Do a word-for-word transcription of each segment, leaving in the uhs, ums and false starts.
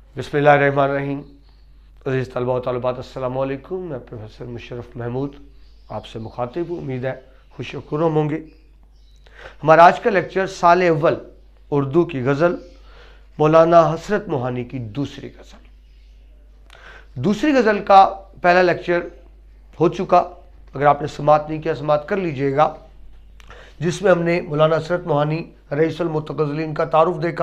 बिस्मिल्लाहिर्रहमानिर्रहीम। अज़ीज़ तलबा व तालिबात, अस्सलामु अलैकुम। मैं प्रोफेसर मुशर्रफ महमूद आपसे मुखातिब हूँ। उम्मीद है खुश व खुर्रम होंगे। हमारा आज का लेक्चर साल अव्वल उर्दू की गज़ल मौलाना हसरत मोहानी की दूसरी गज़ल दूसरी गज़ल का पहला लेक्चर हो चुका। अगर आपने समात नहीं किया, समात कर लीजिएगा, जिसमें हमने मौलाना हसरत मोहानी रईसुल मुतगज़्ज़लिन का तारुफ देखा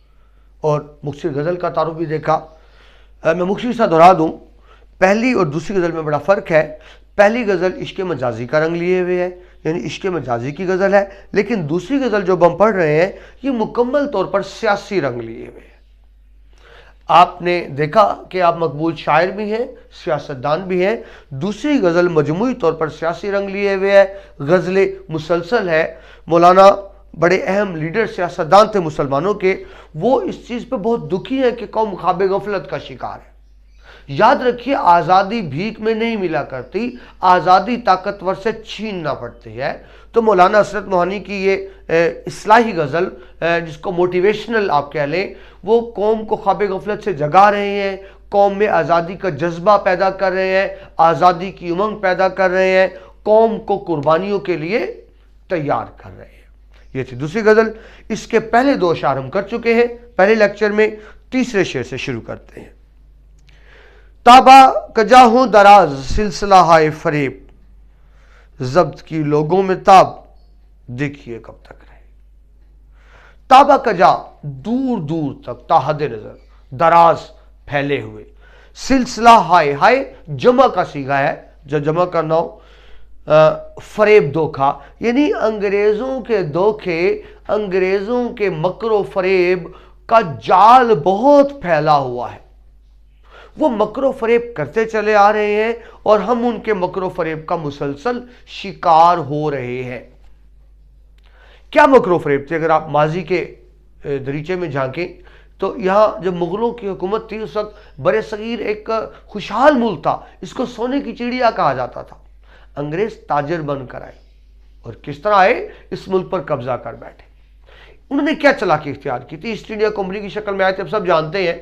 और मुख्तसर गज़ल का तारुफ भी देखा। मैं मुख्तसर सा दोहरा दूँ, पहली और दूसरी गज़ल में बड़ा फ़र्क है। पहली गज़ल इश्क़ मजाजी का रंग लिए हुए है, यानी इश्क़ मजाजी की गज़ल है, लेकिन दूसरी गज़ल जो हम पढ़ रहे हैं ये मुकम्मल तौर पर सियासी रंग लिए हुए है। आपने देखा कि आप मकबूल शायर भी हैं, सियासतदान भी हैं। दूसरी गज़ल मजमूई तौर पर सियासी रंग लिए हुए है, गज़ल मुसलसल है। मौलाना बड़े अहम लीडर सियासतदान थे मुसलमानों के, वो इस चीज़ पे बहुत दुखी है कि कौम ख्वाब गफलत का शिकार है। याद रखिए, आज़ादी भीख में नहीं मिला करती, आज़ादी ताकतवर से छीनना पड़ती है। तो मौलाना हसरत मोहानी की ये इस्लाही गज़ल, जिसको मोटिवेशनल आप कह लें, वो कौम को ख्वाब गफलत से जगा रहे हैं, कौम में आज़ादी का जज्बा पैदा कर रहे हैं, आज़ादी की उमंग पैदा कर रहे हैं, कौम को कुर्बानियों के लिए तैयार कर रहे हैं। ये थी दूसरी गज़ल। इसके पहले दो अशार हम कर चुके हैं पहले लेक्चर में। तीसरे शेर से शुरू करते हैं। ताबा कजा हूं दराज सिलसिला हाय फरेब, जब्त की लोगों में ताब देखिए कब तक रहे। ताबा कजा दूर दूर तक, ताहद नजर, दराज फैले हुए, सिलसिला हाय, हाय जमा का सीगा है, जो जमा करना हो, फरेब धोखा, यानी अंग्रेजों के धोखे, अंग्रेजों के मकरो फरेब का जाल बहुत फैला हुआ है। वो मकरो फरेब करते चले आ रहे हैं और हम उनके मकरो फरेब का मुसलसल शिकार हो रहे हैं। क्या मकरो फरेब थे? अगर आप माजी के दरीचे में झांकें तो यहाँ जब मुगलों की हुकूमत थी, उस वक्त बरे सगीर एक खुशहाल मुल्क था, इसको सोने की चिड़िया कहा जाता था। अंग्रेज ताजर बनकर आए और किस तरह आए, इस मुल्क पर कब्जा कर बैठे। उन्होंने क्या चालाकी इख्तियार की थी? ईस्ट इंडिया कंपनी की शक्ल में आए थे, अब सब जानते हैं,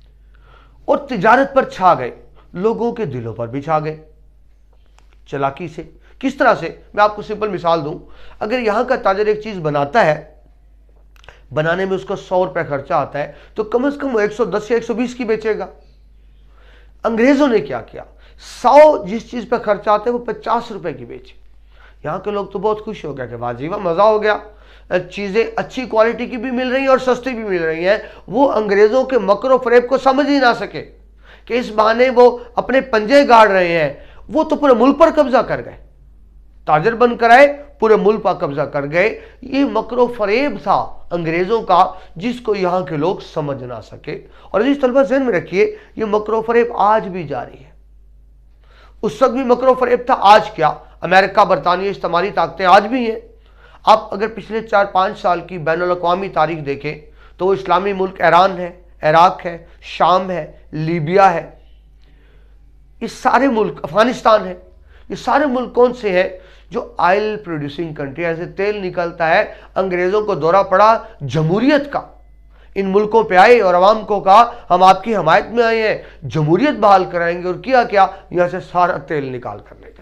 और तिजारत पर छा गए, लोगों के दिलों पर भी छा गए चालाकी से। किस तरह से? मैं आपको सिंपल मिसाल दूं। अगर यहां का ताजर एक चीज बनाता है, बनाने में उसको सौ रुपए खर्चा आता है, तो कम से कम वो एक सौ दस या एक सौ बीस की बेचेगा। अंग्रेजों ने क्या किया? सौ जिस चीज पर खर्चा आता है वो पचास रुपए की बेचे। यहां के लोग तो बहुत खुश हो गया कि वाह जी वाह, मजा हो गया, चीजें अच्छी क्वालिटी की भी मिल रही हैं और सस्ती भी मिल रही हैं। वो अंग्रेजों के मकरो फरेब को समझ ही ना सके कि इस बहाने वो अपने पंजे गाड़ रहे हैं। वो तो पूरे मुल्क पर कब्जा कर गए, ताजर बनकर आए, पूरे मुल्क पर कब्जा कर गए। ये मकरो फरेब था अंग्रेजों का, जिसको यहाँ के लोग समझ ना सके। और इस तलबा ज़हन में रखिए, ये मकरो फरेब आज भी जारी है। उस वक्त भी मकरो फरेब था, आज क्या, अमेरिका बरतानिया इस्तेमाली ताकतें आज भी हैं। आप अगर पिछले चार पाँच साल की बैनुल अक़वामी तारीख देखें तो वो इस्लामी मुल्क ईरान है, इराक है, शाम है, लीबिया है, ये सारे मुल्क, अफगानिस्तान है, ये सारे मुल्क कौन से हैं? जो ऑयल प्रोड्यूसिंग कंट्री, ऐसे तेल निकलता है। अंग्रेज़ों को दौरा पड़ा जमहूरियत का, इन मुल्कों पे आए और अवाम को कहा हम आपकी हमायत में आए हैं, जमहूरियत बहाल कराएंगे। और किया क्या? यहां से सारा तेल निकाल कर ले गए।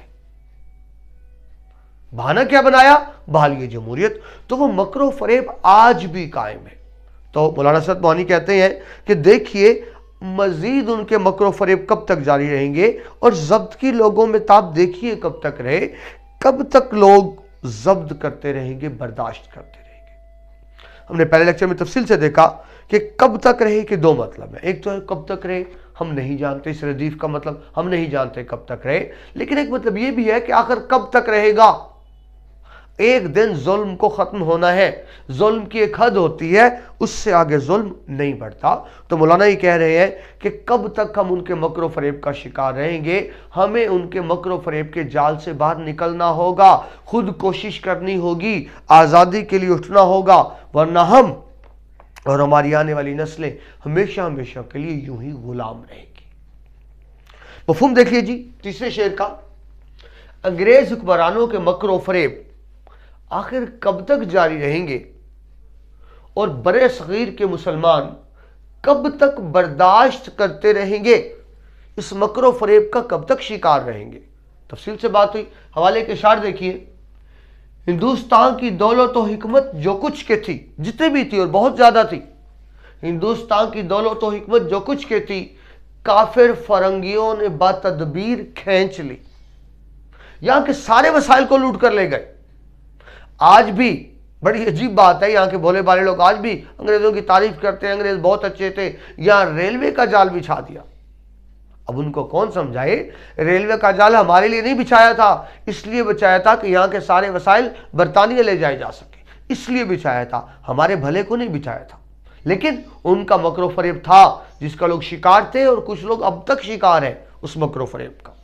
बहाना क्या बनाया? बहाल ये जमहूरियत। तो वो मकरो फरेब आज भी कायम है। तो मौलाना हसरत मोहानी कहते हैं कि देखिए, मजीद उनके मकरो फरेब कब तक जारी रहेंगे और जब्त की लोगों में ताब देखिए कब तक रहे। कब तक लोग जब्त करते रहेंगे, बर्दाश्त करते रहेंगे। हमने पहले लेक्चर में तफसील से देखा कि कब तक रहे के दो मतलब है। एक तो है कब तक रहे, हम नहीं जानते, इस रदीफ का मतलब हम नहीं जानते कब तक रहे। लेकिन एक मतलब यह भी है कि आखिर कब तक रहेगा। एक दिन जुल्म को खत्म होना है, जुल्म की एक हद होती है, उससे आगे जुल्म नहीं बढ़ता। तो मौलाना ये कह रहे हैं कि कब तक हम उनके मकरो फरेब का शिकार रहेंगे। हमें उनके मकरो फरेब के जाल से बाहर निकलना होगा, खुद कोशिश करनी होगी, आज़ादी के लिए उठना होगा, वरना हम और हमारी आने वाली नस्लें हमेशा हमेशा के लिए यूं ही गुलाम रहेंगी। मफ़हूम देखिए जी तीसरे शेर का। अंग्रेज हुक्मरानों के मकरो फरेब आखिर कब तक जारी रहेंगे और बरे सगीर के मुसलमान کب تک برداشت کرتے رہیں گے؟ اس مکر و فریب کا کب تک شکار رہیں گے؟ تفصیل سے بات ہوئی، حوالے کے اشعار دیکھیے۔ ہندوستان کی دولت و حکمت جو کچھ کے تھی، جتنے بھی تھی اور بہت زیادہ تھی، ہندوستان کی دولت و حکمت جو کچھ کے تھی، کافر فرنگیوں نے بتدبیر کھینچ لی، یہاں کے سارے وسائل کو لوٹ کر لے گئے۔ آج بھی بڑی عجیب بات ہے، یہاں کے بھولے بھالے لوگ آج بھی انگریزوں کی تعریف کرتے ہیں، انگریز بہت اچھے تھے، یہاں ریلوے کا جال بچھا دیا۔ اب ان کو کون سمجھائے؟ ریلوے کا جال ہمارے لیے نہیں بچھایا تھا، اس لیے بچھایا تھا کہ یہاں کے سارے وسائل برطانیہ لے جائے جا سکے، اس لیے بچھایا تھا، ہمارے بھلے کو نہیں بچھایا تھا۔ لیکن ان کا مکر و فریب تھا جس کا لوگ شکار تھے، اور کچھ لوگ اب تک شکار ہیں اس مکر و فریب کا۔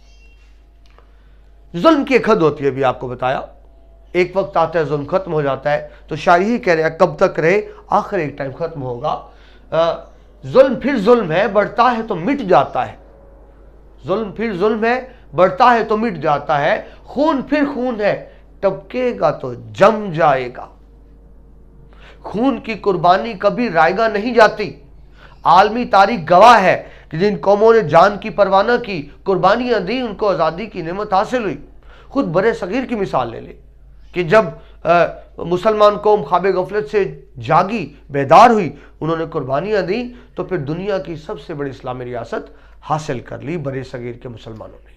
ظلم کی ایک حد ہوتی ہے، بھی آپ کو بتایا، ایک وقت آتا ہے ظلم ختم ہو جاتا ہے، تو شاعر ہی کہہ رہے ہیں کب تک رہے، آخر ایک ٹائم ختم ہوگا۔ ظلم پھر ظلم ہے، بڑھتا ہے تو مٹ جاتا ہے، ظلم پھر ظلم ہے، بڑھتا ہے تو مٹ جاتا ہے، خون پھر خون ہے، ٹپکے گا تو جم جائے گا۔ خون کی قربانی کبھی رائیگاں نہیں جاتی۔ عالمی تاریخ گواہ ہے کہ جن قوموں نے جان کی پرواہ نہ کی، قربانیاں دی، ان کو آزادی کی نعمت حاصل ہوئی۔ خود برے صغیر کی مثال لے لے کہ جب مسلمان قوم خواب غفلت سے جاگی، بیدار ہوئی، انہوں نے قربانیاں دیں، تو پھر دنیا کی سب سے بڑی اسلامی ریاست حاصل کر لی برے صغیر کے مسلمانوں نے۔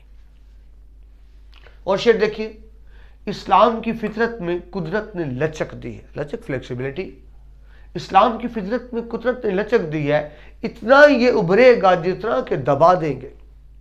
اور شعر دیکھیے، اسلام کی فطرت میں قدرت نے لچک دی ہے، لچک فلیکسیبلٹی، اسلام کی فطرت میں قدرت نے لچک دی ہے، اتنا یہ ابھرے گا جتنا کہ دبا دیں گے،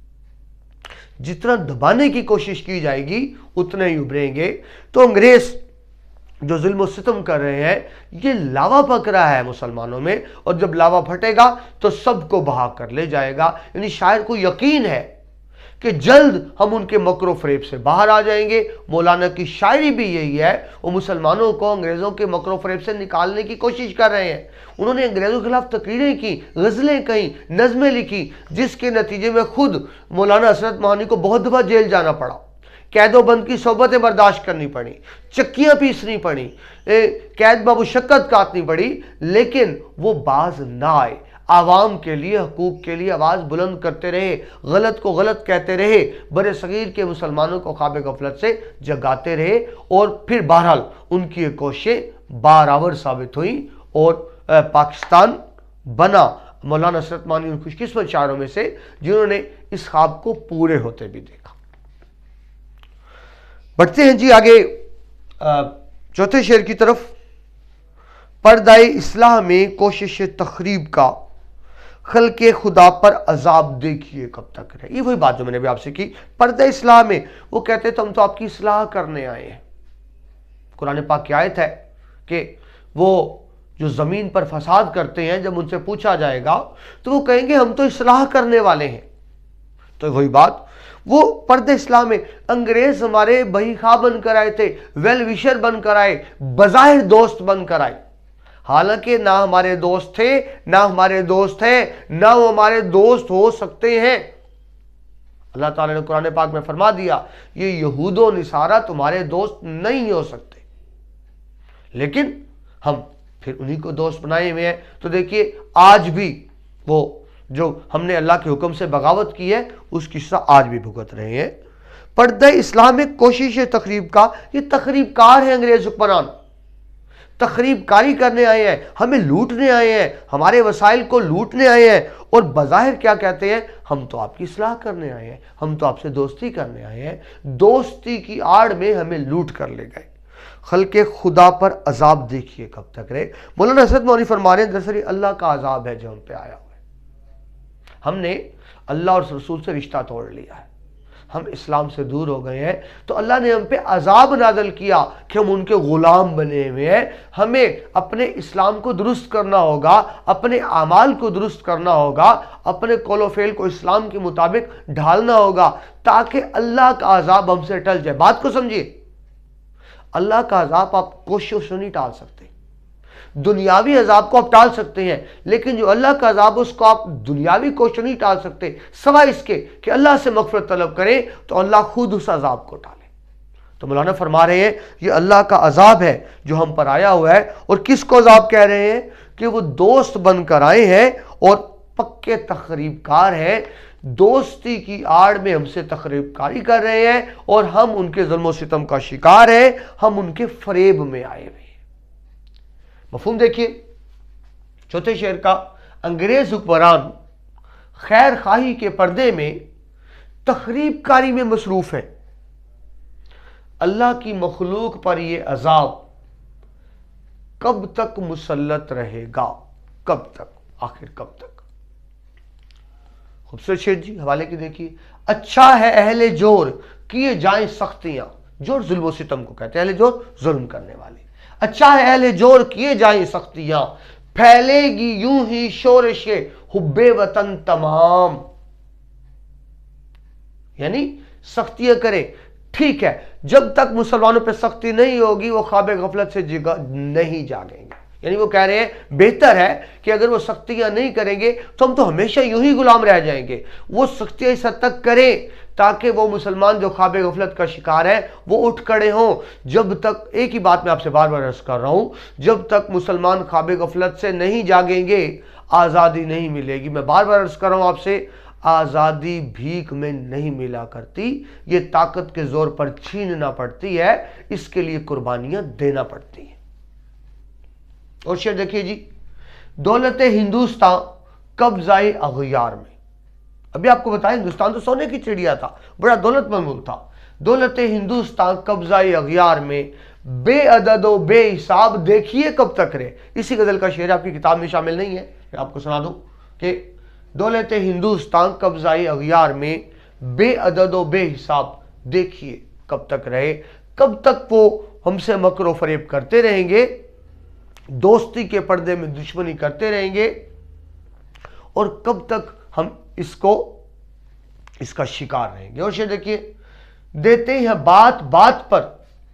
جتنا دبانے کی کوشش کی جائے گی اتنے ہی ابھریں گے۔ تو انگریز جو ظلم و ستم کر رہے ہیں، یہ لاوا پک رہا ہے مسلمانوں میں، اور جب لاوا پھٹے گا تو سب کو بہا کر لے جائے گا۔ یعنی شاعر کو یقین ہے کہ جلد ہم ان کے مکر و فریب سے باہر آ جائیں گے۔ مولانا کی شاعری بھی یہی ہے، وہ مسلمانوں کو انگریزوں کے مکر و فریب سے نکالنے کی کوشش کر رہے ہیں۔ انہوں نے انگریزوں کے خلاف تقریریں کی، غزلیں کہیں، نظمیں لکھی، جس کے نتیجے میں خود مولانا حسرت موہانی کو بہت دفعہ جیل جانا پڑا، قید و بند کی صحبتیں برداشت کرنی پڑی، چکیاں پیسنی پڑی، قید بمشقت کاٹنی پڑی، لیکن وہ باز نہ آئے، عوام کے لیے، حقوق کے لیے آواز بلند کرتے رہے، غلط کو غلط کہتے رہے، برے صغیر کے مسلمانوں کو خواب غفلت سے جگاتے رہے، اور پھر بہرحال ان کی یہ کوششیں بارآور ثابت ہوئیں، اور پاکستان بنا۔ مولانا حسرت موہانی ان خوش قسمت شاعروں میں سے جنہوں نے اس خواب کو پورے ہوتے بھی دیکھا۔ بڑھتے ہیں جی آگے چوتھے شعر کی طرف۔ پردہ اصلاح میں کوشش تخریب کا، خلق خدا پر عذاب دیکھیے کب تک رہے۔ یہ وہی بات جو میں نے بھی آپ سے کی، پردہ اصلاح میں وہ کہتے ہیں تو ہم تو آپ کی اصلاح کرنے آئے ہیں۔ قرآن پاک کی آیت ہے کہ وہ جو زمین پر فساد کرتے ہیں، جب ان سے پوچھا جائے گا تو وہ کہیں گے ہم تو اصلاح کرنے والے ہیں۔ تو وہی بات، وہ پردہ اصلاح میں انگریز ہمارے بہی خواہ بن کر آئے تھے، ویل وشر بن کر آئے، بظاہر دوست بن کر آئے، حالانکہ نہ ہمارے دوست تھے، نہ ہمارے دوست ہیں، نہ وہ ہمارے دوست ہو سکتے ہیں۔ اللہ تعالیٰ نے قرآن پاک میں فرما دیا، یہ یہود و نصارہ تمہارے دوست نہیں ہو سکتے، لیکن ہم پھر انہی کو دوست بنائے ہوئے ہیں۔ تو دیکھیے آج بھی وہ جو ہم نے اللہ کے حکم سے بغاوت کی ہے، اس کی سزا آج بھی بھگت رہے ہیں۔ پردہ اصلاح میں کوشش تخریب کا، یہ تخریب کار ہیں انگریز حکمران، تخریب کاری کرنے آئے ہیں، ہمیں لوٹنے آئے ہیں، ہمارے وسائل کو لوٹنے آئے ہیں، اور بظاہر کیا کہتے ہیں، ہم تو آپ کی اصلاح کرنے آئے ہیں، ہم تو آپ سے دوستی کرنے آئے ہیں، دوستی کی آڑ میں ہمیں لوٹ کر لے گئے۔ خلق خدا پر عذاب دیکھیے کب تک رہے۔ مولانا حسرت موہانی فرما رہے ہیں دراصل اللہ کا عذاب ہے جو ہم پہ آیا ہوا ہے، ہم نے اللہ اور رسول سے رشتہ توڑ لیا ہے، ہم اسلام سے دور ہو گئے ہیں، تو اللہ نے ہم پہ عذاب نازل کیا کہ ہم ان کے غلام بنے ہوئے ہیں۔ ہمیں اپنے اسلام کو درست کرنا ہوگا، اپنے اعمال کو درست کرنا ہوگا، اپنے قول و فعل کو اسلام کے مطابق ڈھالنا ہوگا، تاکہ اللہ کا عذاب ہم سے ٹل جائے۔ بات کو سمجھیے، اللہ کا عذاب آپ کوشش سے نہیں ٹال سکتے، دنیاوی عذاب کو آپ ٹال سکتے ہیں، لیکن جو اللہ کا عذاب اس کو آپ دنیاوی کوشش نہیں ٹال سکتے، سوائے اس کے کہ اللہ سے مغفرت طلب کریں تو اللہ خود اس عذاب کو ٹالے۔ تو مولانا فرما رہے ہیں یہ اللہ کا عذاب ہے جو ہم پر آیا ہوا ہے، اور کس کو عذاب کہہ رہے ہیں کہ وہ دوست بن کر آئے ہیں اور پکے تخریب کار ہیں، دوستی کی آڑ میں ہم سے تخریب کاری کر رہے ہیں اور ہم ان کے ظلم و ستم کا شکار ہیں، ہم ان کے فریب میں آئے ہوئے ہیں۔ مفہوم دیکھیے چوتھے شعر کا، انگریز حکمران خیر خواہی کے پردے میں تخریب کاری میں مصروف ہے، اللہ کی مخلوق پر یہ عذاب کب تک مسلط رہے گا، کب تک، آخر کب تک۔ خوبصورت شعر جی، حوالے کی دیکھیے، اچھا ہے اہل جور کیے جائیں سختیاں، جور ظلم و ستم کو کہتے ہیں، اہل جور ظلم کرنے والے، اچھا ہے اہل جور کیے جائیں سختیاں، پھیلے گی یوں ہی شورش حب وطن تمام، یعنی سختیاں کرے، ٹھیک ہے، جب تک مسلمانوں پہ سختی نہیں ہوگی وہ خواب غفلت سے جگہ نہیں جاگیں گے، یعنی وہ کہہ رہے ہیں بہتر ہے کہ اگر وہ سختیاں نہیں کریں گے تو ہم تو ہمیشہ یوں ہی غلام رہ جائیں گے، وہ سختیاں اس حد تک کریں تاکہ وہ مسلمان جو خواب غفلت کا شکار ہے وہ اٹھ کھڑے ہوں۔ جب تک، ایک ہی بات میں آپ سے بار بار عرض کر رہا ہوں، جب تک مسلمان خواب غفلت سے نہیں جاگیں گے آزادی نہیں ملے گی۔ میں بار بار عرض کر رہا ہوں آپ سے، آزادی بھیک میں نہیں ملا کرتی، یہ طاقت کے زور پر چھیننا پڑتی ہے، اس کے لیے قربانیاں دینا پڑتی ہیں۔ اور شعر دیکھیے جی، دولت ہندوستان قبضہ اغیار میں، ابھی آپ کو بتایا ہندوستان تو سونے کی چڑیا تھا، بڑا دولت مند ملک تھا، دولت ہندوستان قبضہ اغیار میں بے عدد و بے حساب دیکھیے کب تک رہے۔ اسی غزل کا شعر آپ کی کتاب میں شامل نہیں ہے، میں آپ کو سنا دوں کہ دولت ہندوستان قبضہ اغیار میں بے عدد و بے حساب دیکھیے کب تک رہے، کب تک وہ ہم سے مکر و فریب کرتے رہیں گے، دوستی کے پردے میں دشمنی کرتے رہیں گے، اور کب تک ہم اس کو اس کا شکار رہیں گے۔ اور شعر دیکھیے، دیتے ہیں بات بات پر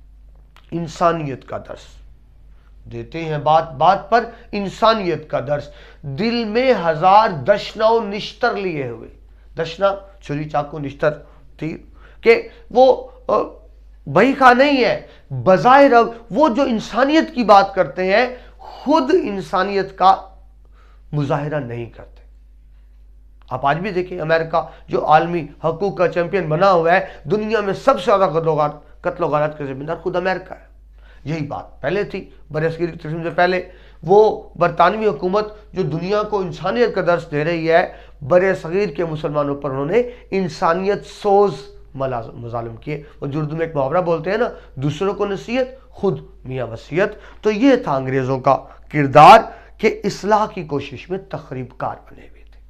انسانیت کا درس، دیتے ہیں بات بات پر انسانیت کا درس، دل میں ہزار دشنا و نشتر لیے ہوئے، دشنا چھری چاقو نشتر تیر، کہ وہ بھائی خواہ نہیں ہے، بظاہر وہ جو انسانیت کی بات کرتے ہیں خود انسانیت کا مظاہرہ نہیں کرتے۔ آپ آج بھی دیکھیں امریکہ جو عالمی حقوق کا چیمپئن بنا ہوا ہے، دنیا میں سب سے زیادہ قتل و غارت کا ذمہ دار خود امریکہ ہے۔ یہی بات پہلے تھی، برصغیر کی تقسیم سے پہلے وہ برطانوی حکومت جو دنیا کو انسانیت کا درس دے رہی ہے، برصغیر کے مسلمانوں پر انہوں نے انسانیت سوز مظالم کیے۔ وہ جو اردو میں ایک محاورہ بولتے ہیں نا، دوسروں کو نصیحت خود میاں وصیت، تو یہ تھا انگریزوں کا کردار کہ اصلاح کی کوشش میں تخریب کار بنے ہوئے تھے۔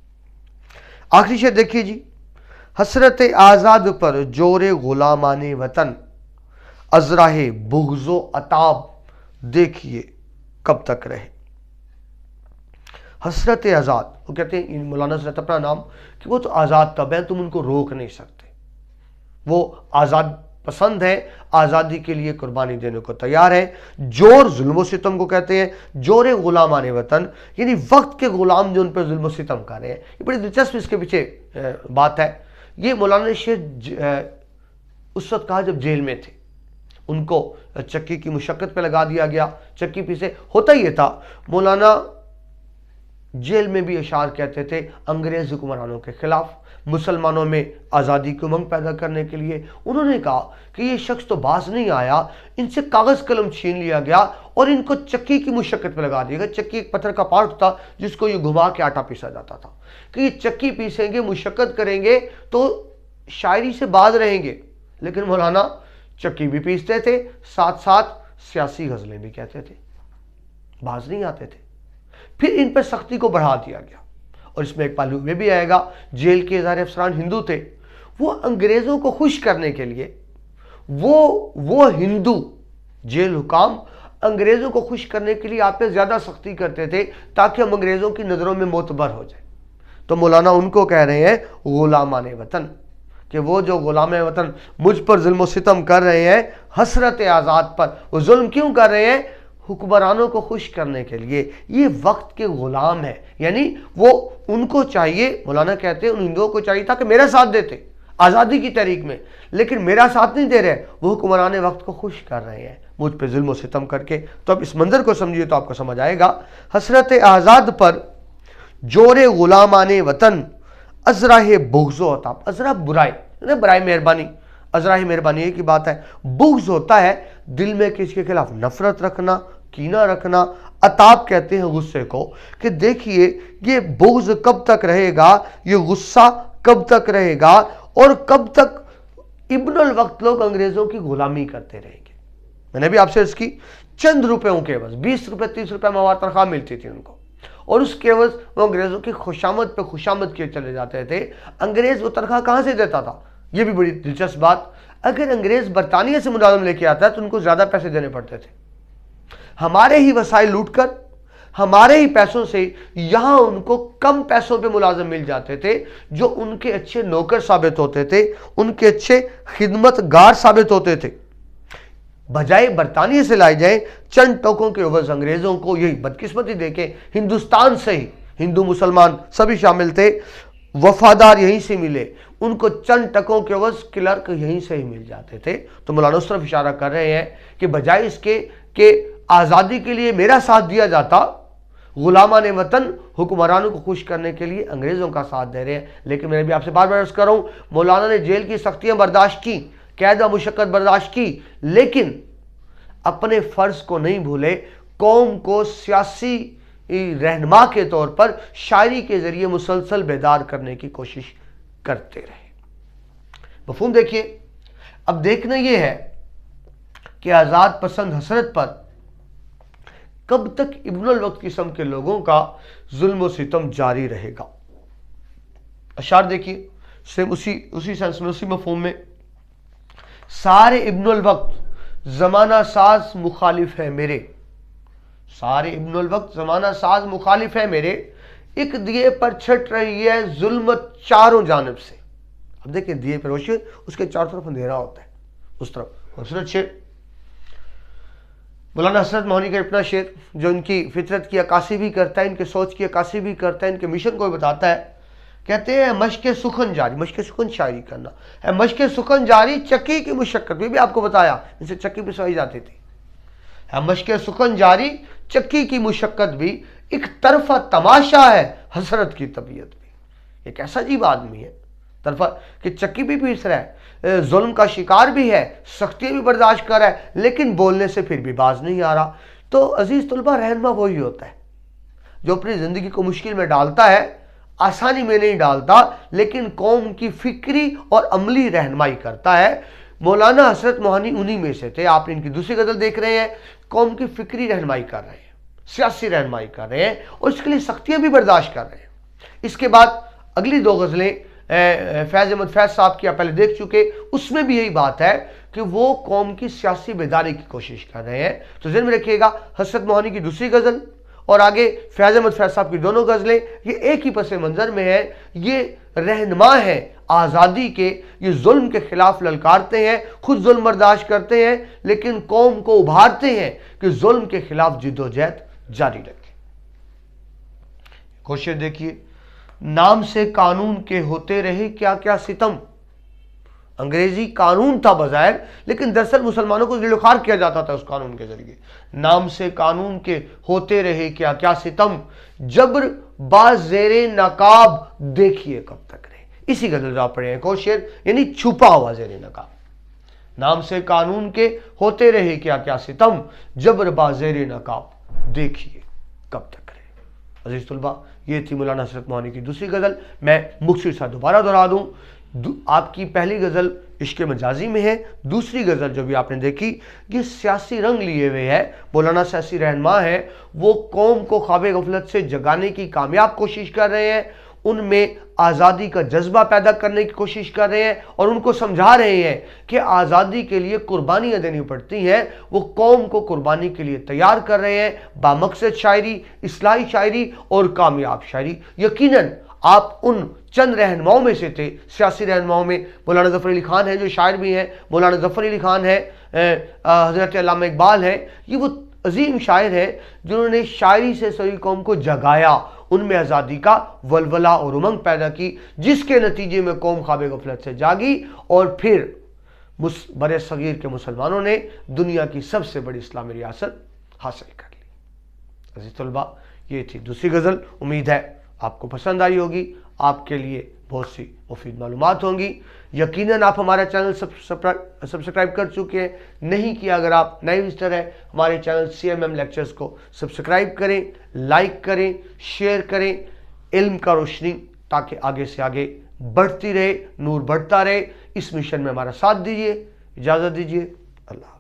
آخری شعر دیکھیے جی، حسرت آزاد پر جور غلامان وطن، ازراہ بغض و عتاب دیکھیے کب تک رہے۔ حسرت آزاد، وہ کہتے ہیں مولانا حسرت اپنا نام، کہ وہ تو آزاد طب ہیں، تم ان کو روک نہیں سکتے، وہ آزاد پسند ہے، آزادی کے لیے قربانی دینے کو تیار ہے۔ جور ظلم و ستم کو کہتے ہیں، جور غلامان وطن، یعنی وقت کے غلام جو ان پر ظلم و ستم کر رہے ہیں۔ یہ بڑی دلچسپ اس کے پیچھے بات ہے۔ یہ مولانا شیخ اس وقت کہا جب جیل میں تھے، ان کو چکی کی مشقت پہ لگا دیا گیا، چکی پیچھے ہوتا یہ تھا۔ مولانا جیل میں بھی اشعار کہتے تھے انگریز حکمرانوں کے خلاف، مسلمانوں میں آزادی کی امنگ پیدا کرنے کے لیے۔ انہوں نے کہا کہ یہ شخص تو باز نہیں آیا، ان سے کاغذ قلم چھین لیا گیا اور ان کو چکی کی مشقت پہ لگا دیا گیا۔ چکی ایک پتھر کا پارٹ تھا جس کو یہ گھما کے آٹا پیسا جاتا تھا، کہ یہ چکی پیسیں گے، مشقت کریں گے تو شاعری سے باز رہیں گے۔ لیکن مولانا چکی بھی پیستے تھے، ساتھ ساتھ سیاسی غزلیں بھی کہتے تھے، باز نہیں آتے تھے۔ پھر ان پر سختی کو بڑھا دیا گیا، اور اس میں ایک پہلو یہ بھی آئے گا، جیل کے ہزارے افسران ہندو تھے، وہ انگریزوں کو خوش کرنے کے لیے، وہ وہ ہندو جیل حکام انگریزوں کو خوش کرنے کے لیے آپ پہ زیادہ سختی کرتے تھے تاکہ ہم انگریزوں کی نظروں میں معتبر ہو جائیں۔ تو مولانا ان کو کہہ رہے ہیں غلامان وطن، کہ وہ جو غلام وطن مجھ پر ظلم و ستم کر رہے ہیں، حسرت آزاد پر وہ ظلم کیوں کر رہے ہیں؟ حکمرانوں کو خوش کرنے کے لیے۔ یہ وقت کے غلام ہیں، یعنی وہ ان کو چاہیے، مولانا کہتے ہیں ان ہندوؤں کو چاہیے تھا کہ میرا ساتھ دیتے آزادی کی تحریک میں، لیکن میرا ساتھ نہیں دے رہے، وہ حکمران وقت کو خوش کر رہے ہیں مجھ پہ ظلم و ستم کر کے۔ تو اب اس منظر کو سمجھیے تو آپ کو سمجھ آئے گا، حسرت آزاد پر जोरे गुलामाने वतन अजराह बुग़्ज़ अताब। अजरा बुराई, बुराई मेहरबानी, अजरा ही मेहरबानी की बात है। बुग़्ज़ होता है दिल में किसी के खिलाफ नफरत रखना, कीना रखना। अताब कहते हैं गुस्से को, कि देखिए ये बुग़्ज़ कब तक रहेगा, ये गुस्सा कब तक रहेगा, और कब तक इब्नुल वक्त लोग अंग्रेजों की गुलामी करते रहेंगे। मैंने भी आपसे इसकी चंद रुपयों के एवज, बीस रुपए तीस रुपए में हमारी तनख्वाह मिलती थी उनको, और उसके एवज वो अंग्रेजों की खुशामद पे खुशामद किए चले जाते थे। अंग्रेज वो तनख्वाह कहां से देता था, ये भी बड़ी दिलचस्प बात। अगर अंग्रेज बरतानिया से मुलाजिम लेके आता है तो उनको ज्यादा पैसे देने पड़ते थे। हमारे ही वसाइल लूटकर, हमारे ही पैसों से यहां उनको कम पैसों पे मुलाजिम मिल जाते थे, जो उनके अच्छे नौकर साबित होते थे, उनके अच्छे खिदमतगार साबित होते थे। बजाय बरतानिया से लाए जाए चंद टोकों के एवज अंग्रेजों को यही बदकिस्मती देके हिंदुस्तान से ही, हिंदू मुसलमान सभी शामिल थे, वफादार यहीं से मिले, उनको चंद टकों के एवज क्लर्क यहीं से ही मिल जाते थे। तो मौलाना उस तरफ इशारा कर रहे हैं कि बजाय इसके कि आज़ादी के लिए मेरा साथ दिया जाता, गुलामान वतन हुक्मरानों को खुश करने के लिए अंग्रेजों का साथ दे रहे हैं। लेकिन मैं भी आपसे बार बार अर्ज कर रहा हूं, मौलाना ने जेल की सख्तियां बर्दाश्त की, कैद व मुशक्कत बर्दाश्त की, लेकिन अपने फर्ज को नहीं भूले। कौम को सियासी रहनुमा के तौर पर शायरी के जरिए मुसलसल बेदार करने की कोशिश करते रहे। मफहूम देखिए, अब देखना यह है कि आजाद पसंद हसरत पर कब तक इब्नुल वक्त किस्म के लोगों का जुल्म व सितम जारी रहेगा। अशार देखिए, सेम उसी उसी सेंस में, उसी मफहूम में, सारे इब्नुल वक्त जमाना साज मुखालिफ है मेरे, सारे इब्नुल वक्त जमाना साज मुखालिफ है मेरे, एक दिए पर छट रही है जुल्मत चारों जानिब से। अब देखिए, दिए पर रोशनी, उसके चारों तरफ अंधेरा होता है, उस तरफ खूबसूरत शेर मौलाना हसरत मोहनी का अपना शेर, जो इनकी फितरत की अक्कासी भी करता है, इनके सोच की अक्कासी भी करता है, इनके मिशन को भी बताता है। कहते हैं मशक़ सुखन जारी, मशक़ सुखन शायरी करना है, मशक़ सुखन जारी चक्की की मुशक्कत भी, भी आपको बताया, इनसे चक्की पिसवाई जाती थी। है मशक़ सुखन जारी चक्की की मुशक्कत भी, एक तरफा तमाशा है हसरत की तबीयत भी। एक ऐसा अजीब आदमी है तरफा कि चक्की भी पीस रहा है, जुल्म का शिकार भी है, सख्तियाँ भी बर्दाश्त कर रहा है, लेकिन बोलने से फिर भी बाज नहीं आ रहा। तो अजीज तुलबा, रहनुमा वही होता है जो अपनी ज़िंदगी को मुश्किल में डालता है, आसानी में नहीं डालता, लेकिन कौम की फिक्री और अमली रहनुमाई करता है। मौलाना हसरत मोहनी उन्हीं में से थे। आपने इनकी दूसरी गज़ल देख रहे हैं, कौम की फिक्री रहनुमाई कर रहे हैं, सियासी रहनुमाई कर रहे हैं, और इसके लिए सख्तियाँ भी बर्दाश्त कर रहे हैं। इसके बाद अगली दो गज़लें फैज़ अहमद फैज़ साहब की आप पहले देख चुके, उसमें भी यही बात है कि वो कौम की सियासी बेदारी की कोशिश कर रहे हैं। तो ज़हन में रखिएगा, हसरत मोहनी की दूसरी गज़ल और आगे फैज़ अहमद फैज़ साहब की दोनों गज़लें, ये एक ही पस मंज़र में है। ये रहनुमा है आज़ादी के, ये जुल्म के खिलाफ ललकारते हैं, खुद जुल्म बर्दाश्त करते हैं, लेकिन कौम को उभारते हैं कि जुल्म के खिलाफ जिद्दोजहद जारी रखें। कोशिश देखिए, नाम से कानून के होते रहे क्या क्या सितम। अंग्रेजी कानून था बज़ाहिर, लेकिन दरअसल मुसलमानों को ज़िलोखार किया जाता था उस कानून के जरिए। नाम से कानून के होते रहे क्या क्या सितम, जबर बाज़ेरे नकाब देखिए कब तक रहे। इसी गज़ल जो आप पढ़े हैं, को शेर यानी छुपा हुआ ज़ेरे नकाब। नाम से कानून के होते रहे क्या क्या सितम, जबर बाज़ेरे नकाब देखिए कब तक रहे। अज़ीज़ तुलबा, ये थी मौलाना हसरत मोहनी की दूसरी गज़ल। मैं मुख्तसर सा दोबारा दोहरा दूँ, आपकी पहली गज़ल इश्क़ मजाजी में है, दूसरी गज़ल जो भी आपने देखी ये सियासी रंग लिए हुए है। मौलाना सियासी रहनुमा है, वो कौम को ख्वाब गफलत से जगाने की कामयाब कोशिश कर रहे हैं, उनमें आज़ादी का जज्बा पैदा करने की कोशिश कर रहे हैं, और उनको समझा रहे हैं कि आज़ादी के लिए कुर्बानियाँ देनी पड़ती हैं। वो कौम को कुर्बानी के लिए तैयार कर रहे हैं, बामकसद शायरी, इस्लाही शायरी और कामयाब शायरी। यकीनन आप उन चंद रहनुमाओं में से थे, सियासी रहनुमाओं में। मौलाना ज़फ़र अली ख़ान है जो शायर भी हैं, मौलाना ज़फ़र अली ख़ान है, हज़रत अल्लामा इकबाल है, ये वो अजीम शायर हैं जिन्होंने शायरी से सभी कौम को जगाया, उनमें आज़ादी का वलवला और उमंग पैदा की, जिसके नतीजे में कौम ख्वाब गफलत से जागी, और फिर बरे सगीर के मुसलमानों ने दुनिया की सबसे बड़ी इस्लामी रियासत हासिल कर ली। अज़ीज़ तलबा, ये थी दूसरी गज़ल। उम्मीद है آپ کو پسند آئی ہوگی، آپ کے لیے بہت سی مفید معلومات ہوں گی۔ یقیناً آپ ہمارا چینل سبسکرائب کر چکے ہیں، نہیں کیا اگر آپ نئے وزٹر ہیں ہمارے channel C M M lectures کو سبسکرائب کریں، لائک کریں، شیئر کریں، علم کا روشنی تاکہ آگے سے آگے بڑھتی رہے، نور بڑھتا رہے، اس مشن میں ہمارا ساتھ دیجیے۔ اجازت دیجیے، اللہ